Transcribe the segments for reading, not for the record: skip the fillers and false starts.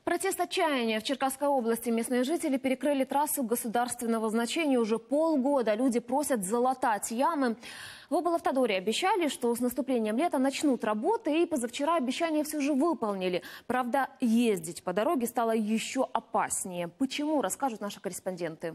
Протест отчаяния. В Черкасской области местные жители перекрыли трассу государственного значения. Уже полгода люди просят залатать ямы. В облавтодоре обещали, что с наступлением лета начнут работы, и позавчера обещание все же выполнили. Правда, ездить по дороге стало еще опаснее. Почему, расскажут наши корреспонденты.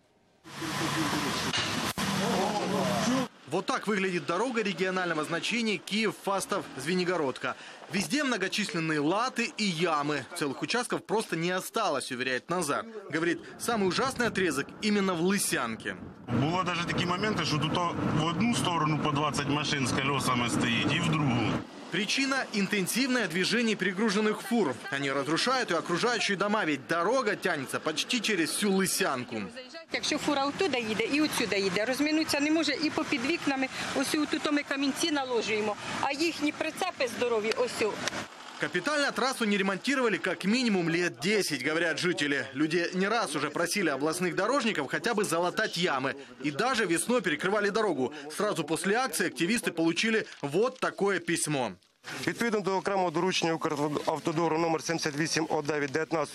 Вот так выглядит дорога регионального значения Киев-Фастов-Звенигородка. Везде многочисленные латы и ямы. Целых участков просто не осталось, уверяет Назар. Говорит, самый ужасный отрезок именно в Лисянке. Было даже такие моменты, что тут в одну сторону по 20 машин с колесами стоит, и в другую. Причина – интенсивное движение перегруженных фур. Они разрушают и окружающие дома, ведь дорога тянется почти через всю Лисянку. Якщо фура оттуда їде і отсюди їде, розминутися не може і попід вікнами, ось тут ми камінці наложуємо, а їхні прицепи здорові ось. Капитально трассу не ремонтировали как минимум лет 10, говорят жители. Люди не раз уже просили областных дорожников хотя бы залатать ямы. И даже весной перекрывали дорогу. Сразу после акции активисты получили вот такое письмо. Відповідно до окремого доручення Укравтодору номер 78 ОД від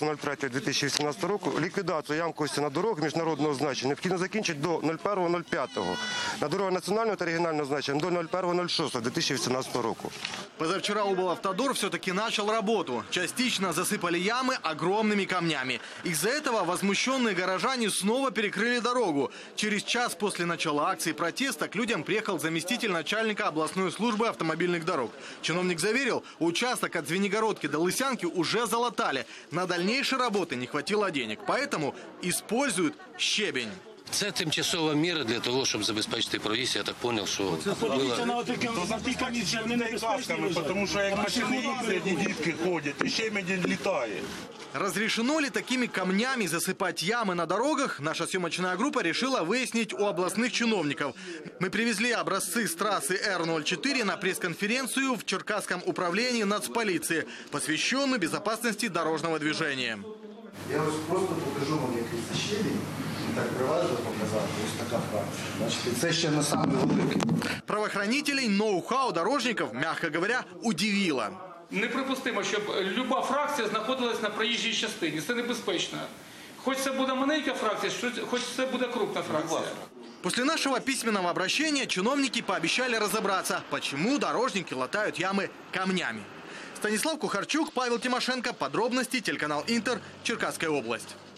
19.03.2018 року, ліквідацію ямковості на дорогах міжнародного значення необхідно закінчити до 01.05. На дорогах національного та регіонального значення до 01.06.2018 року. Позавчера облавтодор все-таки начал работу. Частично засыпали ямы огромными камнями. Из-за этого возмущенные горожане снова перекрыли дорогу. Через час после начала акции протеста к людям приехал заместитель начальника областной службы автомобильных дорог. Чиновник заверил, участок от Звенигородки до Лисянки уже залатали. На дальнейшие работы не хватило денег, поэтому используют щебень. Це тимчасова міра для того, щоб забезпечити проїзд. Я так зрозумів, що... Подивіться на ті камінці, вони небезпечні, тому що як машини їздять, дітки ходять, і щебень літає. Разрешено ли такими камнями засыпать ямы на дорогах, наша съемочная группа решила выяснить у областных чиновников. Мы привезли образцы с трассы Р-04 на пресс-конференцию в Черкасском управлении нацполиции, посвященную безопасности дорожного движения. Я просто покажу вам якийсь щебінь. Так приважно показати, ось така фракція. Бачите, це ще не самий великий. Правоохранителей ноу-хау дорожников, мягко говоря, удивило. Неприпустимо, щоб люба фракція знаходилась на проїжджій частині. Це небезпечно. Хоч це буде маленька фракція, хоч це буде крупна фракція. После нашего письменного обращения чиновники пообещали разобраться, почему дорожники латают ямы камнями. Станислав Кухарчук, Павел Тимошенко. Подробности телеканал Интер. Черкасская область.